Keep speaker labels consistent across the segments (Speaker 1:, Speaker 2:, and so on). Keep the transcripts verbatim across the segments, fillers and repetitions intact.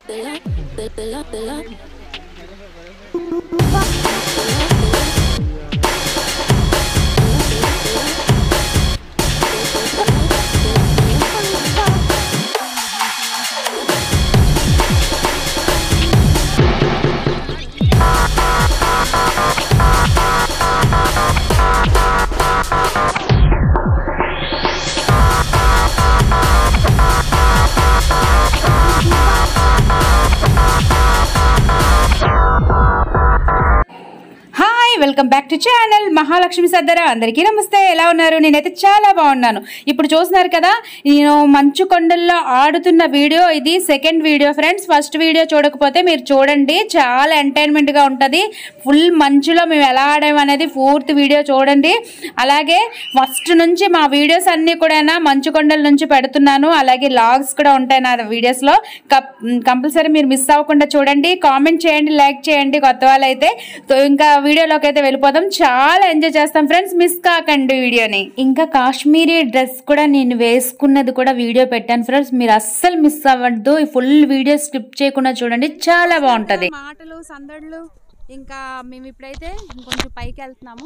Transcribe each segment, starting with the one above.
Speaker 1: Welcome back to channel Mahalakshmi సద్దరా. అందరికీ నమస్తే. ఎలా ఉన్నారు? నేనైతే చాలా బాగున్నాను. ఇప్పుడు చూస్తున్నారు కదా, నేను మంచు కొండల్లో ఆడుతున్న వీడియో ఇది second video friends. First video చూడకపోతే మీరు చూడండి, చాలా ఎంటర్టైన్మెంట్గా ఉంటుంది. ఫుల్ మంచులో మేము ఎలా ఆడాము అనేది పూర్తి వీడియో చూడండి. అలాగే ఫస్ట్ నుంచి మా వీడియోస్ అన్నీ కూడా మంచు కొండల నుంచి పెడుతున్నాను. అలాగే లాగ్స్ కూడా ఉంటాయి నా వీడియోస్లో. కంపల్సరీ మీరు మిస్ అవ్వకుండా చూడండి, కామెంట్ చేయండి, లైక్ చేయండి కొత్త వాళ్ళైతే. ఇంకా వీడియోలోకి అయితే వెళ్ళిపోదాం. చాలా ఎంజాయ్ చేస్తాం ఫ్రెండ్స్, మిస్ కాకండి వీడియోని. ఇంకా కాశ్మీరీ డ్రెస్ కూడా నేను వేసుకున్నది కూడా వీడియో పెట్టాను ఫ్రెండ్స్, మీరు అస్సలు మిస్ అవ్వద్దు. ఈ ఫుల్ వీడియో స్కిప్ చేయకుండా చూడండి, చాలా బాగుంటది. మాటలు సందడులు. ఇంకా మేము ఇప్పుడైతే ఇంకొంచెం పైకి వెళ్తున్నాము.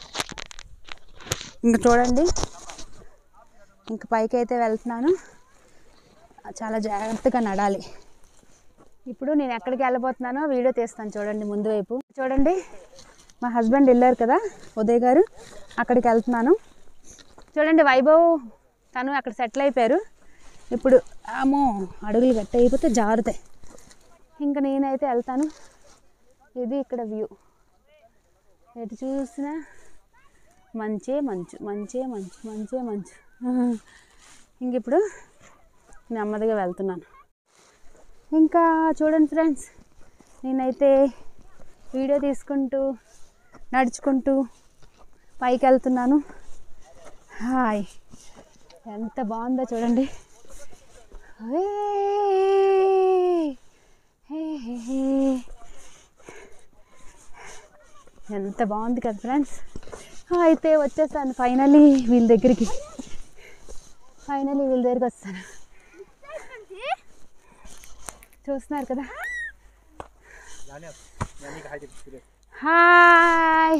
Speaker 1: ఇంకా చూడండి, ఇంకా పైకి అయితే వెళ్తున్నాను. చాలా జాగ్రత్తగా నడాలి. ఇప్పుడు నేను ఎక్కడికి వెళ్ళబోతున్నానో వీడియో తీస్తాను చూడండి. ముందు వైపు చూడండి, మా హస్బెండ్ వెళ్ళారు కదా ఉదయ్ గారు, అక్కడికి వెళ్తున్నాను. చూడండి వైభవ్ తను అక్కడ సెటిల్ అయిపోయారు. ఇప్పుడు ఆమో అడుగులు గట్టి అయిపోతే జారుతాయి. ఇంకా నేనైతే వెళ్తాను. ఇది ఇక్కడ వ్యూ, ఎటు చూసినా మంచే మంచు, మంచే మంచు, మంచే మంచు. ఇంక ఇప్పుడు నెమ్మదిగా వెళ్తున్నాను. ఇంకా చూడండి ఫ్రెండ్స్, నేనైతే వీడియో తీసుకుంటూ నడుచుకుంటూ పైకి వెళ్తున్నాను. హాయ్, ఎంత బాగుందో చూడండి. ఎంత బాగుంది కదా ఫ్రెండ్స్. అయితే వచ్చేసాను ఫైనలీ వీళ్ళ దగ్గరికి. ఫైనలీ వీళ్ళ దగ్గరికి వస్తాను. చూస్తున్నారు కదా, హాయ్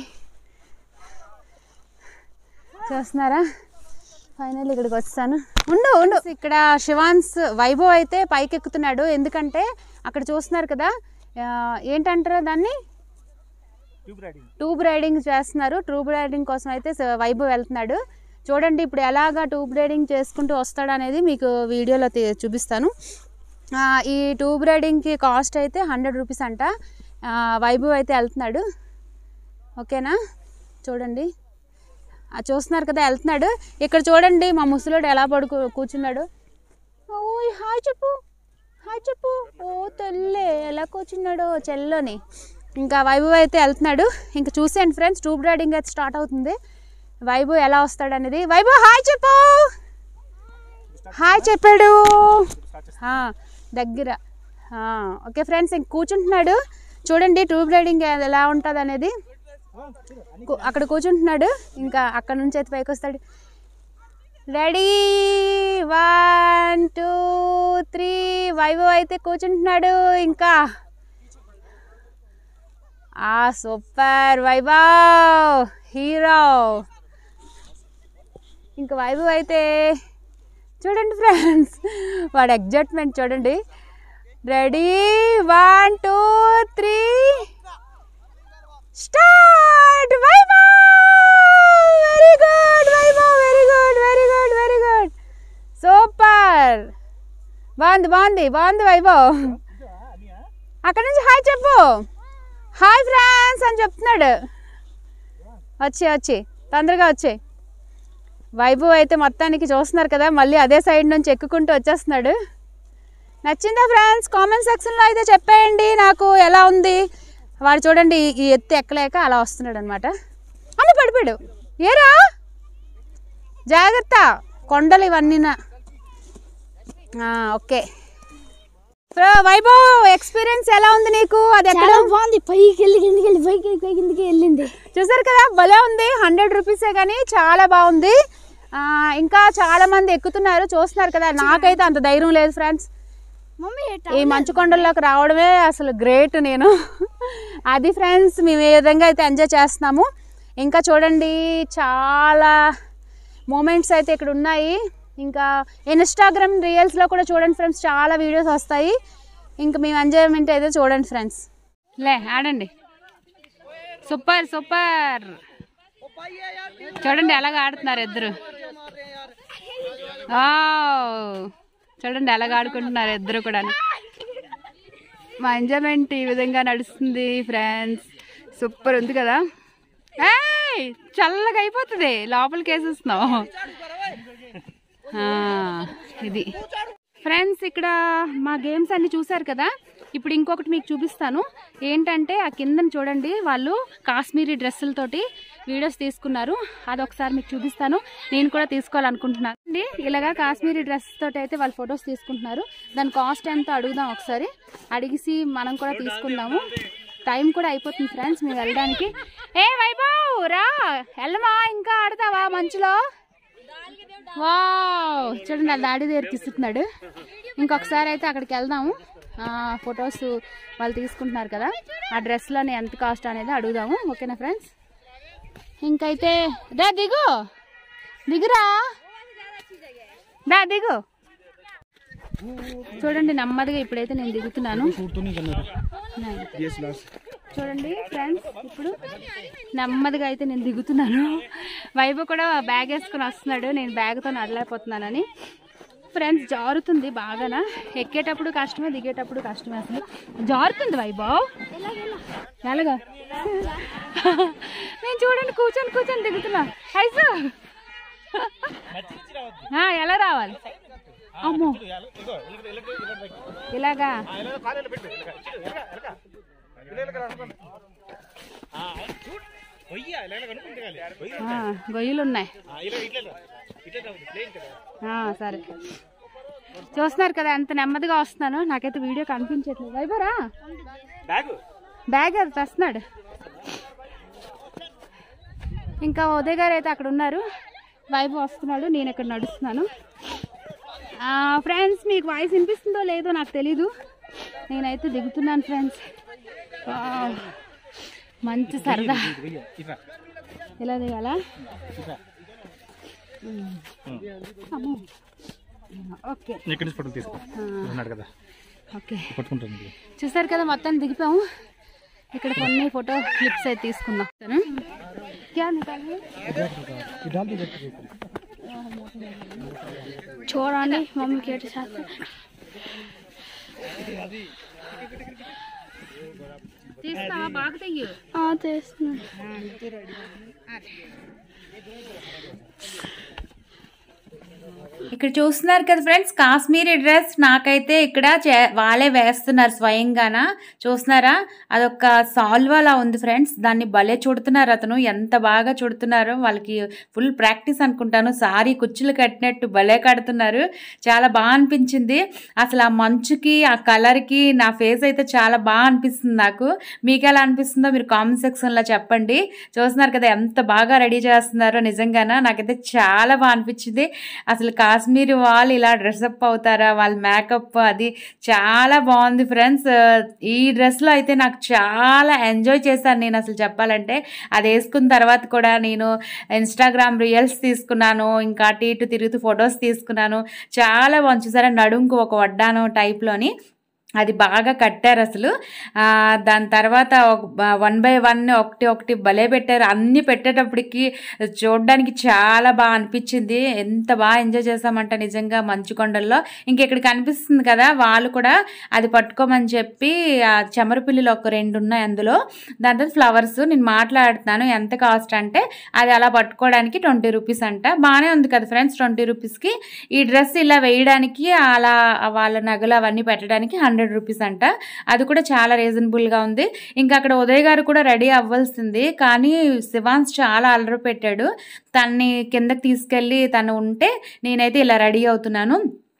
Speaker 1: చూస్తున్నారా? ఫైనల్ ఇక్కడికి వచ్చాను. ఉండు ఉండు ఇక్కడ శివాన్స్ వైభవ్ అయితే పైకి ఎక్కుతున్నాడు. ఎందుకంటే అక్కడ చూస్తున్నారు కదా, ఏంటంటారు దాన్ని, ట్యూబ్ రైడింగ్ చేస్తున్నారు. ట్యూబ్ రైడింగ్ కోసం అయితే వైభవ్ వెళ్తున్నాడు. చూడండి ఇప్పుడు ఎలాగా ట్యూబ్ రైడింగ్ చేసుకుంటూ వస్తాడు అనేది మీకు వీడియోలో చూపిస్తాను. ఈ ట్యూబ్ రైడింగ్కి కాస్ట్ అయితే హండ్రెడ్ రూపీస్ అంట. వైభవ్ అయితే వెళ్తున్నాడు, ఓకేనా? చూడండి, చూస్తున్నారు కదా వెళ్తున్నాడు. ఇక్కడ చూడండి మా ముసలోడు ఎలా పడుకో కూర్చున్నాడు. ఓయ్ హాయ్ చెప్పు, హాయ్ చెప్పు. ఓ తెల్లే ఎలా కూర్చున్నాడు చెల్లోని. ఇంకా వైభవ్ అయితే వెళ్తున్నాడు. ఇంకా చూసేయండి ఫ్రెండ్స్, ట్యూబ్ రైడింగ్ అయితే స్టార్ట్ అవుతుంది. వైభవ్ ఎలా వస్తాడు అనేది. వైభవ్ హాయ్ చెప్పు. హాయ్ చెప్పాడు దగ్గర. ఓకే ఫ్రెండ్స్, ఇంక కూర్చుంటున్నాడు. చూడండి ట్యూబ్ రైడింగ్ ఎలా ఉంటుంది అనేది. అక్కడ కూర్చుంటున్నాడు. ఇంకా అక్కడ నుంచి అయితే పైకి వస్తాడు. Ready, one two three. Vaibhav అయితే కూర్చుంటున్నాడు. ఇంకా ఆ సూపర్ వైభవ్ హీరో. ఇంకా వైభవ్ అయితే చూడండి ఫ్రెండ్స్, వాడు ఎగ్జైట్మెంట్ చూడండి. Ready, one two three, start. Vaibhav very good, Vaibhav very good, very good, very good, super. బాగుంది బాగుంది బాగుంది వైభవ్. అక్కడ నుంచి హాయ్ చెప్పు. హాయ్ ఫ్రెండ్స్ అని చెప్తున్నాడు. వచ్చే వచ్చి తొందరగా వచ్చే. వైభవ్ అయితే మొత్తానికి చూస్తున్నారు కదా, మళ్ళీ అదే సైడ్ నుంచి ఎక్కుకుంటూ వచ్చేస్తున్నాడు. నచ్చిందా ఫ్రెండ్స్? కామెంట్ సెక్షన్లో అయితే చెప్పేయండి నాకు ఎలా ఉంది. వాడు చూడండి ఈ ఎత్తు ఎక్కలేక అలా వస్తున్నాడు అనమాట. అన్న పడిపోయాడు. ఏరా జాగ్రత్త, కొండలు ఇవన్నీనా. ఓకే వైభవ్, ఎక్స్పీరియన్స్ ఎలా ఉంది నీకు? అది ఎక్కడ
Speaker 2: బాగుంది, పైకి వెళ్ళి కిందికి వెళ్ళి పైకి పై కిందికి వెళ్ళింది.
Speaker 1: చూసారు కదా, భలే ఉంది. హండ్రెడ్ రూపీసే కానీ చాలా బాగుంది. ఇంకా చాలా మంది ఎక్కుతున్నారు, చూస్తున్నారు కదా. నాకైతే అంత ధైర్యం లేదు ఫ్రెండ్స్. ఈ మంచు కొండల్లోకి రావడమే అసలు గ్రేట్. నేను అది ఫ్రెండ్స్ మేము ఏ విధంగా అయితే ఎంజాయ్ చేస్తున్నాము. ఇంకా చూడండి చాలా మూమెంట్స్ అయితే ఇక్కడ ఉన్నాయి. ఇంకా ఇన్స్టాగ్రామ్ రీల్స్లో కూడా చూడండి ఫ్రెండ్స్, చాలా వీడియోస్ వస్తాయి. ఇంకా మేము ఎంజాయ్మెంట్ అయితే చూడండి ఫ్రెండ్స్. లే ఆడండి, సూపర్ సూపర్. చూడండి ఎలాగ ఆడుతున్నారు ఇద్దరు. చూడండి ఎలాగ ఆడుకుంటున్నారు ఇద్దరు కూడా. మా ఎంజాయ్మెంట్ ఈ విధంగా నడుస్తుంది ఫ్రెండ్స్. సూపర్ ఉంది కదా. ఏయ్ చల్లగా అయిపోతుంది, లోపలికి వేసేస్తున్నాం. ఇది ఫ్రెండ్స్ ఇక్కడ మా గేమ్స్ అన్ని చూసారు కదా. ఇప్పుడు ఇంకొకటి మీకు చూపిస్తాను. ఏంటంటే ఆ కిందని చూడండి, వాళ్ళు కాశ్మీరీ డ్రెస్సులతోటి వీడియోస్ తీసుకున్నారు. అదొకసారి మీకు చూపిస్తాను. నేను కూడా తీసుకోవాలనుకుంటున్నాను అండి. ఇలాగా కాశ్మీరీ డ్రెస్ తోటి అయితే వాళ్ళు ఫొటోస్ తీసుకుంటున్నారు. దాని కాస్ట్ ఎంతో అడుగుదాం ఒకసారి, అడిగిసి మనం కూడా తీసుకుందాము. టైం కూడా అయిపోతుంది ఫ్రెండ్స్ మేము వెళ్ళడానికి. ఏ వైభవ్ రా, వెళ్ళమా, ఇంకా ఆడతావా మంచులో? వావ్ చూడండి నా డాడీ దగ్గరికి ఇస్తున్నాడు. ఇంకొకసారి అయితే అక్కడికి వెళ్దాము. ఫొటోస్ వాళ్ళు తీసుకుంటున్నారు కదా, ఆ డ్రెస్లోని ఎంత కాస్ట్ అనేది అడుగుదాము. ఓకేనా ఫ్రెండ్స్? ఇంకైతే దా దిగు, దిగురా, దా దిగు. చూడండి నెమ్మదిగా ఇప్పుడైతే నేను దిగుతున్నాను. చూడండి ఫ్రెండ్స్ ఇప్పుడు నెమ్మదిగా అయితే నేను దిగుతున్నాను. వైభవ్ కూడా బ్యాగ్ వేసుకుని వస్తున్నాడు, నేను బ్యాగ్తో నడలేకపోతున్నానని. ఫ్రెండ్స్ జారుతుంది బాగానా, ఎక్కేటప్పుడు కష్టమే, దిగేటప్పుడు కష్టమే. అసలు జారుతుంది వైభవ్. ఎలాగా నేను చూడండి కూర్చొని కూర్చొని దిగుతున్నా. ఐసు ఎలా రావాలి? అమ్మో ఇలాగా గొయ్యలు ఉన్నాయి. సరే చూస్తున్నారు కదా ఎంత నెమ్మదిగా వస్తున్నాను. నాకైతే వీడియో కనిపించట్లేదు. వైబరా బ్యాగ్ అది తెస్తున్నాడు. ఇంకా ఉదయ్ గారు అయితే అక్కడ ఉన్నారు, వైభవ్ వస్తున్నాడు, నేను ఇక్కడ నడుస్తున్నాను. ఫ్రెండ్స్ మీకు వాయిస్ వినిపిస్తుందో లేదో నాకు తెలీదు, నేనైతే దిగుతున్నాను ఫ్రెండ్స్. మంచి సరదా. ఎలా దిగాలా? ఓకే ఓకే చూసారు కదా మొత్తం దిగిపోయాము. ఇక్కడ కొన్ని ఫోటో క్లిప్స్ అయితే తీసుకుందాం. చూడండి మమ్మీకి ఎటు తీస్తా బాగా తెయ్యి తీస్తున్నా. ఇక్కడ చూస్తున్నారు కదా ఫ్రెండ్స్, కాశ్మీరీ డ్రెస్ నాకైతే ఇక్కడ వాళ్ళే వేస్తున్నారు స్వయంగాన. చూస్తున్నారా, అదొక సాల్వాలా ఉంది ఫ్రెండ్స్. దాన్ని భలే చుడుతున్నారు, అతను ఎంత బాగా చుడుతున్నారో. వాళ్ళకి ఫుల్ ప్రాక్టీస్ అనుకుంటాను. సారీ కుచ్చులు కట్టినట్టు భలే కడుతున్నారు. చాలా బాగా అనిపించింది. అసలు ఆ మంచుకి ఆ కలర్కి నా ఫేస్ అయితే చాలా బాగా అనిపిస్తుంది నాకు. మీకు ఎలా అనిపిస్తుందో మీరు కామెంట్ సెక్షన్లో చెప్పండి. చూస్తున్నారు కదా ఎంత బాగా రెడీ చేస్తున్నారో. నిజంగానే నాకైతే చాలా బాగా అనిపించింది. అసలు కాశ్మీరీ వాళ్ళు ఇలా డ్రెస్అప్ అవుతారా, వాళ్ళ మేకప్ అది చాలా బాగుంది ఫ్రెండ్స్. ఈ డ్రెస్లో అయితే నాకు చాలా ఎంజాయ్ చేశాను నేను అసలు చెప్పాలంటే. అది వేసుకున్న తర్వాత కూడా నేను ఇన్స్టాగ్రామ్ రీల్స్ తీసుకున్నాను, ఇంకా అటు ఇటు తిరుగుతూ ఫొటోస్ తీసుకున్నాను. చాలా బాగుంది. చూసారా నడుంకు ఒక వడ్డాను టైప్లోని అది బాగా కట్టారు అసలు. దాని తర్వాత వన్ బై వన్ ఒకటి ఒకటి భలే పెట్టారు. అన్నీ పెట్టేటప్పటికి చూడడానికి చాలా బాగా అనిపించింది. ఎంత బాగా ఎంజాయ్ చేసామంటే నిజంగా మంచుకొండల్లో. ఇంకెక్కడ కనిపిస్తుంది కదా, వాళ్ళు కూడా అది పట్టుకోమని చెప్పి ఆ చెమర పిల్లులు ఒక రెండు ఉన్నాయి అందులో. దాని తర్వాత ఫ్లవర్స్ నేను మాట్లాడుతున్నాను ఎంత కాస్ట్ అంటే, అది అలా పట్టుకోవడానికి ట్వంటీ రూపీస్ అంట. బాగానే ఉంది కదా ఫ్రెండ్స్, ట్వంటీ రూపీస్కి ఈ డ్రెస్ ఇలా వేయడానికి అలా వాళ్ళ నగలు అవన్నీ పెట్టడానికి హండ్రెడ్ రూపీస్ అంట. అది కూడా చాలా రీజనబుల్గా ఉంది. ఇంకా అక్కడ ఉదయ్ గారు కూడా రెడీ అవ్వాల్సింది, కానీ శివాన్స్ చాలా అల్లరి పెట్టాడు. తన్ని కిందకి తీసుకెళ్ళి తను ఉంటే నేనైతే ఇలా రెడీ అవుతున్నాను.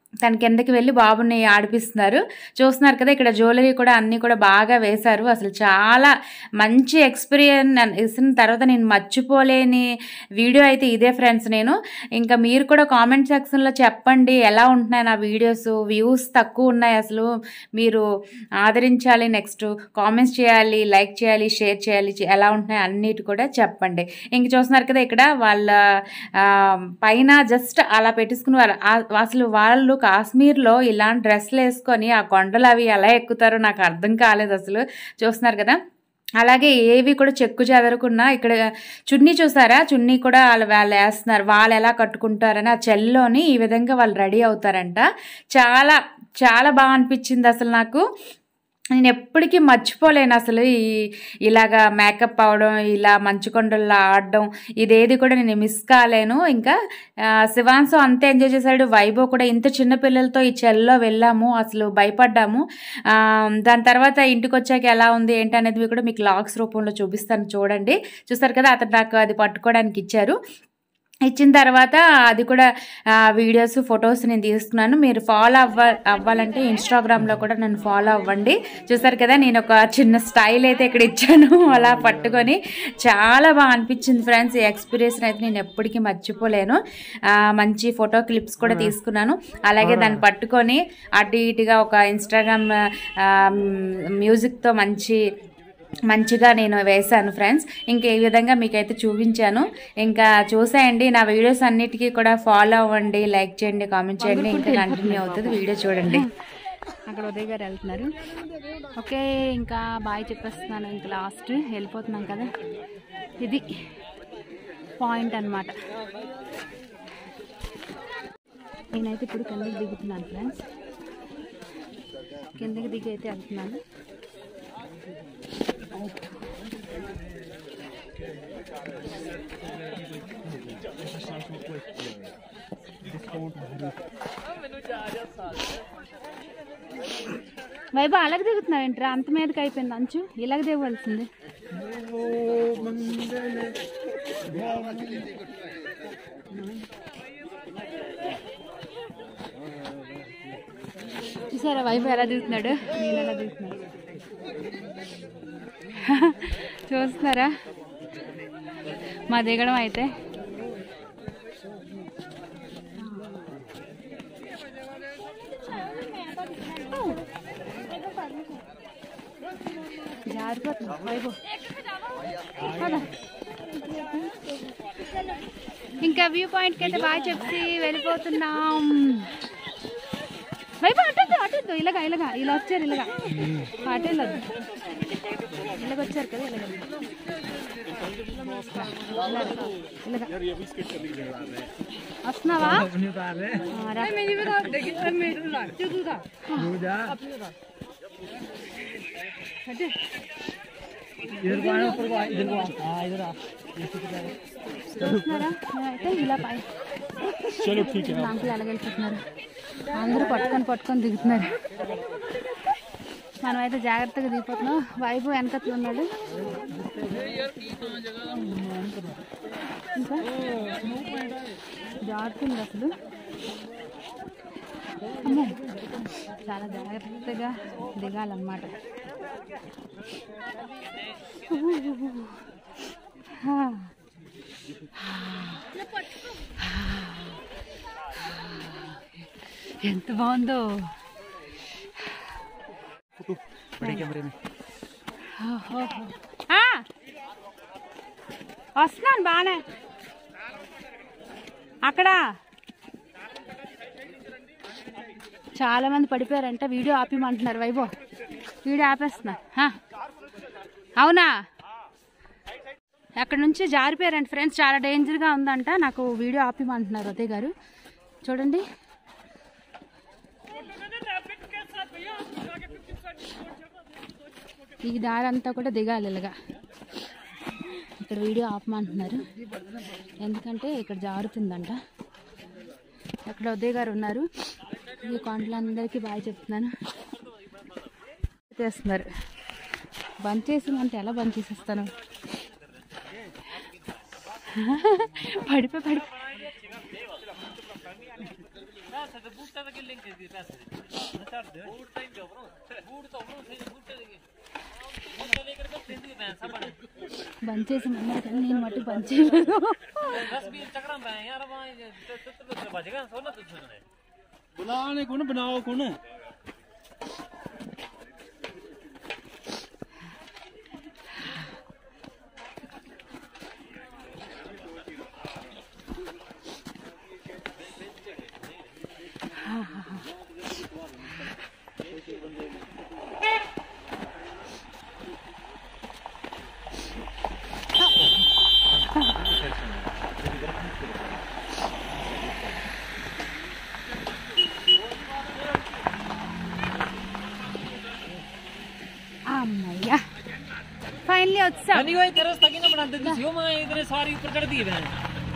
Speaker 1: తన కిందకి వెళ్ళి బాబుని ఆడిపిస్తున్నారు. చూస్తున్నారు కదా, ఇక్కడ జ్యువెలరీ కూడా అన్నీ కూడా బాగా వేశారు. అసలు చాలా మంచి ఎక్స్పీరియన్స్ ఇసిన తర్వాత నేను మర్చిపోలేని వీడియో అయితే ఇదే ఫ్రెండ్స్. నేను ఇంకా మీరు కూడా కామెంట్ సెక్షన్లో చెప్పండి ఎలా ఉంటున్నాయి నా వీడియోస్. వ్యూస్ తక్కువ ఉన్నాయి, అసలు మీరు ఆదరించాలి, నెక్స్ట్ కామెంట్స్ చేయాలి, లైక్ చేయాలి, షేర్ చేయాలి, ఎలా ఉంటున్నాయి అన్నిటి కూడా చెప్పండి. ఇంక చూస్తున్నారు కదా, ఇక్కడ వాళ్ళ పైన జస్ట్ అలా పెట్టేసుకుని వాళ్ళు అసలు వాళ్ళు కాశ్మీర్లో ఇలాంటి డ్రెస్సులు వేసుకొని ఆ కొండలు అవి ఎలా ఎక్కుతారో నాకు అర్థం కాలేదు అసలు. చూస్తున్నారు కదా, అలాగే ఏవి కూడా చెక్కు చెదరకుండా ఇక్కడ చున్నీ చూసారా, చున్నీ కూడా వాళ్ళు వాళ్ళు వేస్తున్నారు. వాళ్ళు ఎలా కట్టుకుంటారని ఆ చెల్లోని ఈ విధంగా వాళ్ళు రెడీ అవుతారంట. చాలా చాలా బాగా అనిపించింది అసలు నాకు. నేను ఎప్పటికీ మర్చిపోలేను అసలు ఈ ఇలాగా మేకప్ అవడం, ఇలా మంచుకొండల్లో ఆడడం, ఇదేది కూడా నేను మిస్ కాలేను. ఇంకా శివాన్సు అంతే ఎంజాయ్ చేశాడు, వైభవ్ కూడా. ఇంత చిన్న పిల్లలతో ఈ చెల్లో వెళ్ళాము, అసలు భయపడ్డాము. దాని తర్వాత ఇంటికి వచ్చాక ఎలా ఉంది ఏంటి అనేది కూడా మీకు లాగ్స్ రూపంలో చూపిస్తాను, చూడండి. చూస్తారు కదా, అతను నాకు అది పట్టుకోవడానికి ఇచ్చారు. ఇచ్చిన తర్వాత అది కూడా వీడియోస్ ఫొటోస్ నేను తీసుకున్నాను. మీరు ఫాలో అవ్వ అవ్వాలంటే ఇన్స్టాగ్రామ్లో కూడా నన్ను ఫాలో అవ్వండి. చూసారు కదా, నేను ఒక చిన్న స్టైల్ అయితే ఇక్కడ ఇచ్చాను అలా పట్టుకొని. చాలా బాగా అనిపించింది ఫ్రెండ్స్. ఈ ఎక్స్పీరియన్స్ అయితే నేను ఎప్పటికీ మర్చిపోలేను. మంచి ఫోటో క్లిప్స్ కూడా తీసుకున్నాను. అలాగే దాన్ని పట్టుకొని అటు ఇటుగా ఒక ఇన్స్టాగ్రామ్ మ్యూజిక్తో మంచి మంచిగా నేను వేశాను ఫ్రెండ్స్. ఇంకా ఈ విధంగా మీకైతే చూపించాను. ఇంకా చూసేయండి, నా వీడియోస్ అన్నిటికీ కూడా ఫాలో అవ్వండి, లైక్ చేయండి, కామెంట్ చేయండి. ఇంకా కంటిన్యూ అవుతుంది వీడియో చూడండి. అక్కడ ఉదయ్ గారు వెళ్తున్నారు. ఓకే, ఇంకా బాయ్ చెప్పేస్తున్నాను. ఇంకా లాస్ట్ వెళ్ళిపోతున్నాం కదా, ఇది పాయింట్ అన్నమాట. నేనైతే ఇప్పుడు కిందకి దిగుతున్నాను ఫ్రెండ్స్. కిందకి దిగి అయితే వెళ్తున్నాను. వైభవ్ అలాగ దిగుతున్నావేంట్రా, అంత మీదకి అయిపోయింది అంచు, ఇలాగ దిగవలసింది. చూసారా వైభవ్ ఎలా దిగుతున్నాడు, నేను ఎలా దిగుతున్నాడు చూస్తున్నారా మా దిగడం అయితే. జారిపోతున్నా వైభవ్. ఇంకా వ్యూ పాయింట్కి అయితే బాగా చెప్పి వెళ్ళిపోతున్నాం. వైభవ్ అటు అటు ఇలాగా ఇలాగా ఇలా వచ్చారు, ఇలాగా అటు వెళ్ళొద్దు, ఇలాగ వచ్చారు కదా, ఇలాగ వస్తున్నావా? అయితే ఇలా పై అంకులు ఎలాగ వెళ్ళిపోతున్నారు, అందరూ పట్టుకొని పట్టుకొని దిగుతున్నారు. మనమైతే జాగ్రత్తగా దిగిపోతున్నాం. వైభవ్ వెనకట్లు ఉన్నాడు. ఇంకా జారుతుంది అసలు. అమ్మో, చాలా జాగ్రత్తగా దిగాలన్నమాట. ఎంత బాగుందో. వస్తున్నాను బాగానే. అక్కడ చాలా మంది పడిపోయారంట, వీడియో ఆపిమంటున్నారు. వైభవ్ వీడియో ఆపేస్తున్నా. అవునా, అక్కడ నుంచి జారిపోయారంట ఫ్రెండ్స్, చాలా డేంజర్గా ఉందంట. నాకు వీడియో ఆపిమంటున్నారు ఉదయ్ గారు. చూడండి, ఈ దారి అంతా కూడా దిగాలి ఇలాగా. ఇక్కడ వీడియో ఆపమంటున్నారు ఎందుకంటే ఇక్కడ జారుతుందంట. అక్కడ ఉదయ్ గారు ఉన్నారు. ఈ కొండలందరికీ బాగా చెప్తున్నాను. చేస్తున్నారు, బంద్ చేసిందంటే ఎలా బంద్ చేసేస్తాను. పడిపోయి పడిపోయి
Speaker 2: బంద్ చేసి అన్నారు కానీ నేను మటు బంద్ చేయలేదు.
Speaker 3: बनाने को ना बनाओ को ना
Speaker 2: అమ్మయ్యా ఫైనలీ వచ్చా.
Speaker 3: नहीं भाई तेरा तकी ना बनाते थे यो मैं इधर सारी ऊपर चढ़ दी है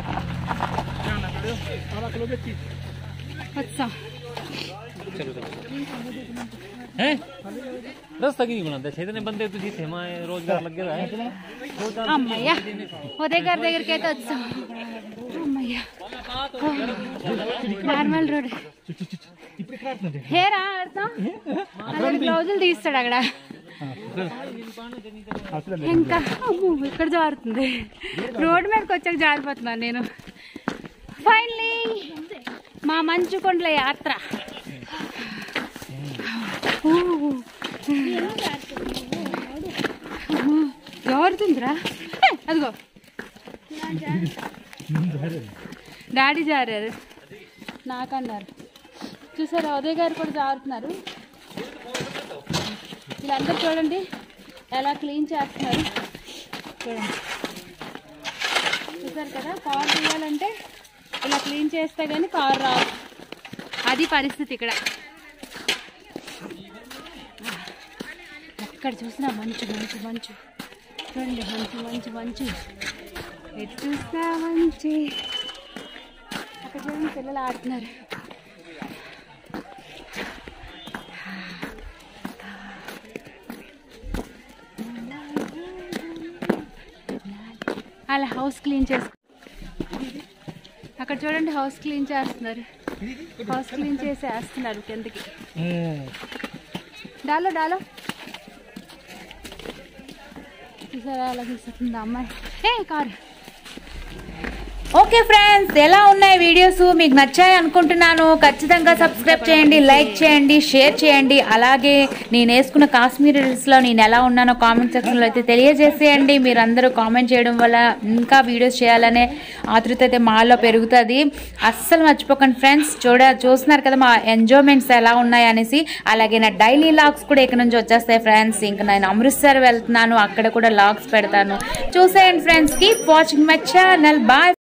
Speaker 3: सारा किलो बेची
Speaker 2: వచ్చా.
Speaker 3: चलो चलो हैं दस तकी नहीं बनाते छह इतने बंदे तुझे थे मैं रोजगार लग गया है
Speaker 2: అమ్మయ్యా ఉదయ్ గారి దగ్గరికి అయితే వచ్చా. అమ్మయ్యా నార్మల్ రోడ్ హేరా ఆడతాం అలాగే బ్లౌజులు తీస్తాడు అక్కడ. ఇంకా అమ్మో ఇక్కడ జారుతుంది రోడ్ మీదకి వచ్చాక జారిపోతున్నాను నేను. ఫైనలీ మా మంచు కొండల యాత్ర. జారుతుందిరా అదిగో డాడీ జారారు నాకన్నారు. చూసారా ఉదయ్ గారు కూడా జారుతున్నారు. వీళ్ళందరూ చూడండి ఎలా క్లీన్ చేస్తున్నారు చూడండి. చూసారు కదా కార్ తీయాలంటే ఇలా క్లీన్ చేస్తే కానీ కార్ రాదు. అది పరిస్థితి ఇక్కడ. ఎక్కడ చూసినా మంచు మంచు మంచు చూడండి మంచు మంచు మంచు ఎటు చూసినా మంచి. అక్కడ చూడండి పిల్లలు ఆడుతున్నారు. అలా హౌస్ క్లీన్ చేసుకు అక్కడ చూడండి హౌస్ క్లీన్ చేస్తున్నారు. హౌస్ క్లీన్ చేసి వేస్తున్నారు కిందకి. డాలో డాలో చూసారా అలా తీసుకుంది అమ్మాయి. ఏ కారు.
Speaker 1: ఓకే ఫ్రెండ్స్, ఎలా ఉన్నాయి వీడియోస్? మీకు నచ్చాయి అనుకుంటున్నాను. ఖచ్చితంగా సబ్స్క్రైబ్ చేయండి, లైక్ చేయండి, షేర్ చేయండి. అలాగే నేను వేసుకున్న కాశ్మీరీ డ్రెస్లో నేను ఎలా ఉన్నానో కామెంట్ సెక్షన్లో అయితే తెలియజేసేయండి. మీరందరూ కామెంట్ చేయడం వల్ల ఇంకా వీడియోస్ చేయాలనే ఆతృత అయితే మాలో పెరుగుతుంది. అస్సలు మర్చిపోకండి ఫ్రెండ్స్. చూడ చూస్తున్నారు కదా మా ఎంజాయ్మెంట్స్ ఎలా ఉన్నాయి అనేసి. అలాగే నా డైలీ లాగ్స్ కూడా ఇక్కడ నుంచి వచ్చేస్తాయి ఫ్రెండ్స్. ఇంకా నేను అమృత్సర్ వెళ్తున్నాను, అక్కడ కూడా లాగ్స్ పెడతాను. చూసేయండి friends. Keep watching my channel. Bye.